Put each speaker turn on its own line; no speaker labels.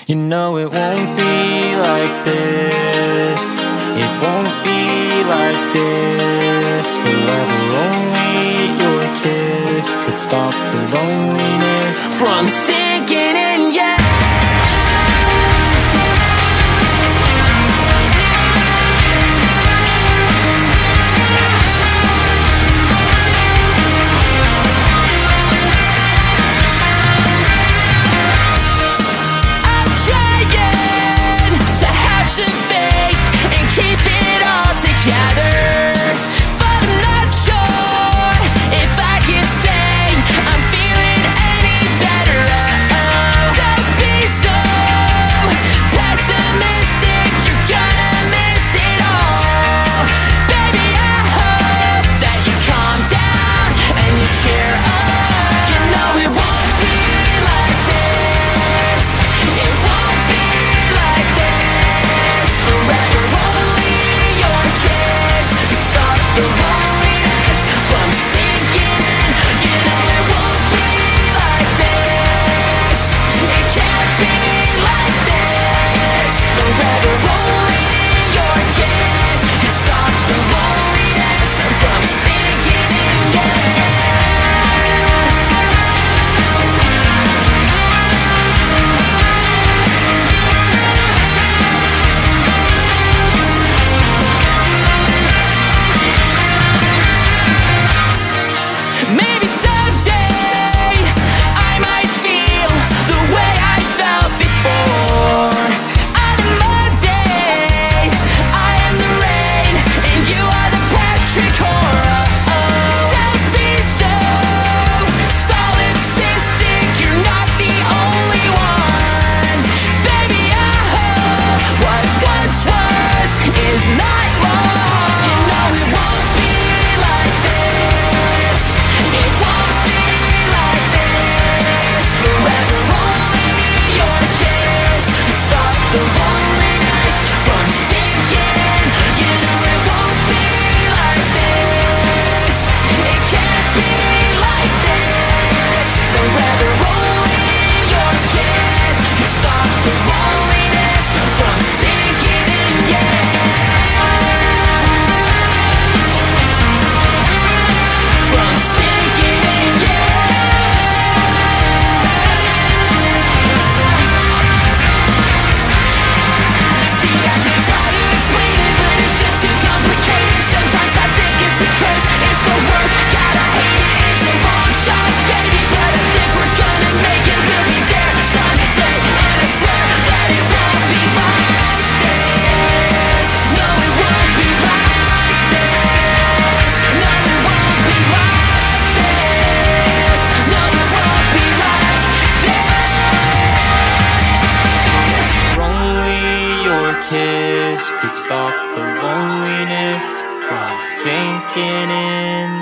You know it won't be like this. It won't be like this forever. Only your kiss could stop the loneliness from sinking in, yeah. Keep it all together, but I'm not sure if I can say I'm feeling any better. Don't be so pessimistic, you're gonna miss it all. Baby, I hope that you calm down and you cheer up. You know it won't be like this. It won't be like this forever. The loneliness from sinking in. You know it won't be like this. It can't be like this forever. Only your kiss can stop the loneliness from sinking in, yeah. Maybe someday I might feel the way I felt before. On a Monday, I am the rain and you are the petrichor. Don't be so solipsistic, you're not the only one. Baby, I hope what once was is not long. You know it won't be like this. It won't be like this forever. Only your kiss can stop the loneliness from sinking in. You know it won't be like this. It can't be like this forever. Only your kiss can stop the loneliness from sinking in, yeah. From sinking in, yeah. See, I can try to explain it, but it's just too complicated. Sometimes I think it's a curse, it's the worst. God, I hate it, it's a long shot, baby, but I think we're gonna make it. We'll be there someday, and I swear that it won't be like this. No, it won't be like this. No, it won't be like this. No, it won't be like this. Only your kiss could stop the loneliness from sinking in.